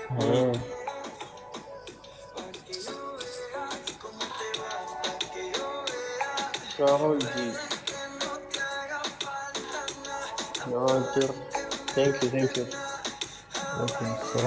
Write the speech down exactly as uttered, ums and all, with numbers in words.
مم. اه. كارول جي. يا ولد، ثانك يو ثانك يو. لكن الصراحة